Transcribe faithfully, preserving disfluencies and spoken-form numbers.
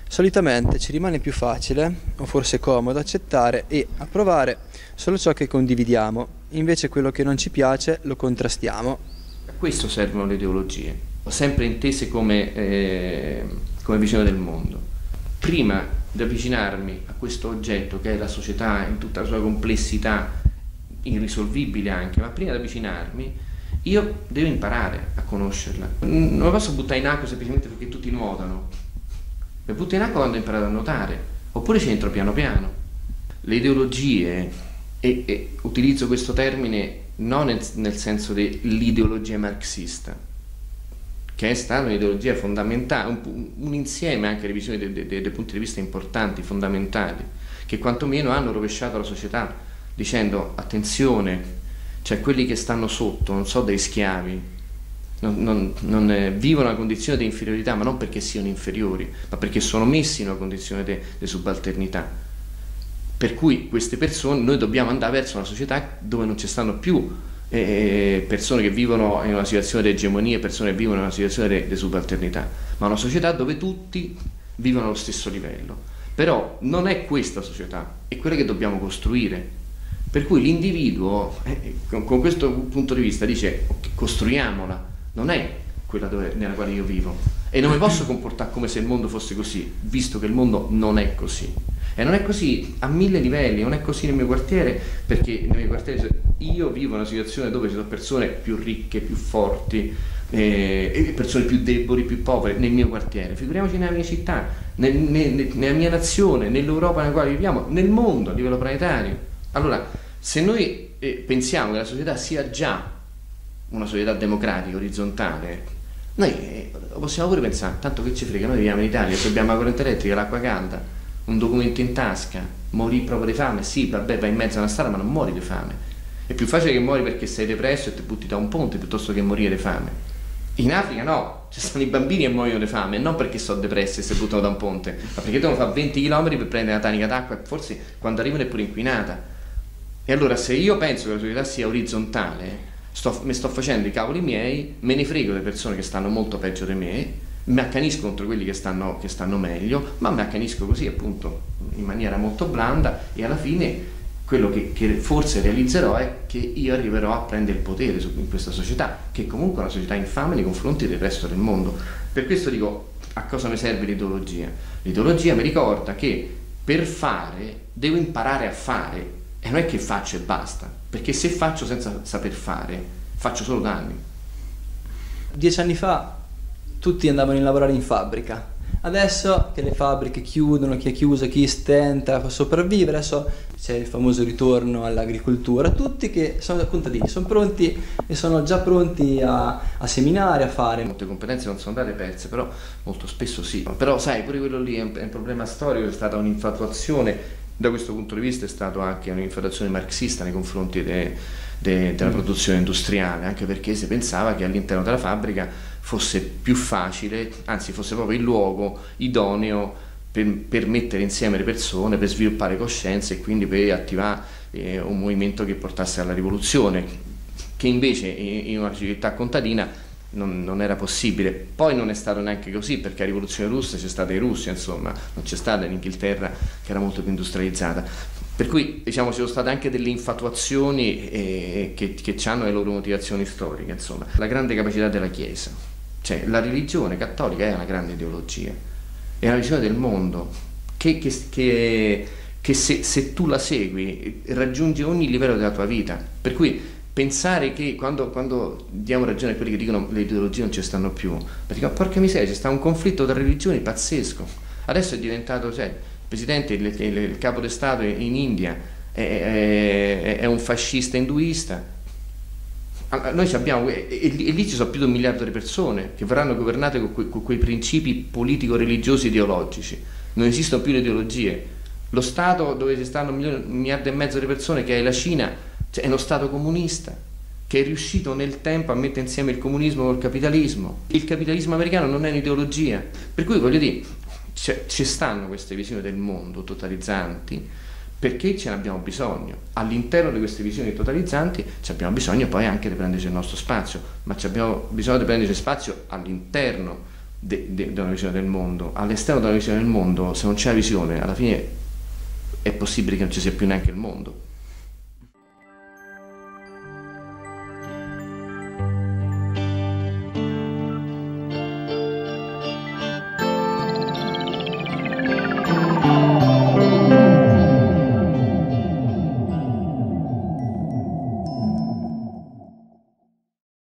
Solitamente ci rimane più facile, o forse comodo, accettare e approvare solo ciò che condividiamo, invece quello che non ci piace lo contrastiamo. A questo servono le ideologie, sempre intese come, eh, come visione del mondo. Prima di avvicinarmi a questo oggetto che è la società in tutta la sua complessità, irrisolvibile anche, ma prima di avvicinarmi io devo imparare a conoscerla. Non mi posso buttare in acqua semplicemente perché tutti nuotano. Mi butto in acqua quando ho imparato a nuotare, oppure ci entro piano piano. Le ideologie, e, e utilizzo questo termine non nel, nel senso dell'ideologia marxista, che è stata un'ideologia fondamentale, un, un insieme anche di visioni dei de, de, de punti di vista importanti, fondamentali, che quantomeno hanno rovesciato la società, dicendo attenzione, cioè quelli che stanno sotto non sono dei schiavi, non, non, non eh, vivono una condizione di inferiorità, ma non perché siano inferiori, ma perché sono messi in una condizione di subalternità. Per cui queste persone, noi dobbiamo andare verso una società dove non ci stanno più eh, persone che vivono in una situazione di egemonia, persone che vivono in una situazione di subalternità, ma una società dove tutti vivono allo stesso livello. Però non è questa società, è quella che dobbiamo costruire. Per cui l'individuo, eh, con, con questo punto di vista, dice costruiamola, non è quella dove, nella quale io vivo, e non mi posso comportare come se il mondo fosse così, visto che il mondo non è così. E non è così a mille livelli, non è così nel mio quartiere, perché nel mio quartiere io vivo una situazione dove ci sono persone più ricche, più forti, eh, e persone più deboli, più povere nel mio quartiere. Figuriamoci nella mia città, nel, nel, nella mia nazione, nell'Europa nella quale viviamo, nel mondo a livello planetario. Allora, se noi eh, pensiamo che la società sia già una società democratica, orizzontale, noi eh, possiamo pure pensare, tanto che ci frega, noi viviamo in Italia, se abbiamo la corrente elettrica, l'acqua calda, un documento in tasca, morì proprio di fame, sì, vabbè, vai in mezzo a una strada, ma non muori di fame. È più facile che muori perché sei depresso e ti butti da un ponte piuttosto che morire di fame. In Africa no, ci stanno i bambini e muoiono di fame, non perché sono depressi e si buttano da un ponte, ma perché devono fare venti chilometri per prendere la tanica d'acqua e forse quando arrivano è pure inquinata. E allora se io penso che la società sia orizzontale, sto, mi sto facendo i cavoli miei, me ne frego delle persone che stanno molto peggio di me, mi accanisco contro quelli che stanno, che stanno meglio, ma mi accanisco così appunto in maniera molto blanda, e alla fine quello che, che forse realizzerò è che io arriverò a prendere il potere su, in questa società, che comunque è una società infame nei confronti del resto del mondo. Per questo dico, a cosa mi serve l'ideologia? L'ideologia mi ricorda che per fare devo imparare a fare, e non è che faccio e basta, perché se faccio senza saper fare faccio solo danni. Dieci anni fa tutti andavano a lavorare in fabbrica, adesso che le fabbriche chiudono, chi è chiuso, chi stenta a sopravvivere, adesso c'è il famoso ritorno all'agricoltura, tutti che sono contadini, sono pronti e sono già pronti a, a seminare, a fare. Molte competenze non sono andate perse, però molto spesso sì. Però sai, pure quello lì è un, è un problema storico, è stata un'infatuazione, da questo punto di vista è stata anche un'infatuazione marxista nei confronti de, de, della produzione industriale, anche perché si pensava che all'interno della fabbrica fosse più facile, anzi fosse proprio il luogo idoneo per, per mettere insieme le persone, per sviluppare coscienze e quindi per attivare eh, un movimento che portasse alla rivoluzione, che invece in, in una civiltà contadina non, non era possibile. Poi non è stato neanche così, perché la rivoluzione russa c'è stata in Russia, insomma, non c'è stata in Inghilterra, che era molto più industrializzata. Per cui diciamo ci sono state anche delle infatuazioni eh, che, che hanno le loro motivazioni storiche, insomma. La grande capacità della Chiesa, cioè la religione cattolica è una grande ideologia, è una visione del mondo che, che, che, che se, se tu la segui raggiungi ogni livello della tua vita. Per cui pensare che quando, quando diamo ragione a quelli che dicono che le ideologie non ci stanno più, perché porca miseria, c'è stato un conflitto tra religioni pazzesco. Adesso è diventato, cioè, il presidente, il, il, il capo di Stato in India è, è, è un fascista induista. Allora, noi abbiamo, e, e lì ci sono più di un miliardo di persone che verranno governate con, que, con quei principi politico-religiosi ideologici. Non esistono più le ideologie. Lo Stato dove ci stanno un, milione, un miliardo e mezzo di persone, che è la Cina, cioè è uno Stato comunista che è riuscito nel tempo a mettere insieme il comunismo col capitalismo. Il capitalismo americano non è un'ideologia, per cui voglio dire, ci stanno queste visioni del mondo totalizzanti perché ce ne abbiamo bisogno. All'interno di queste visioni totalizzanti ci abbiamo bisogno poi anche di prenderci il nostro spazio, ma ci abbiamo bisogno di prenderci spazio all'interno di una visione del mondo. All'esterno della visione del mondo, se non c'è la visione, alla fine è possibile che non ci sia più neanche il mondo.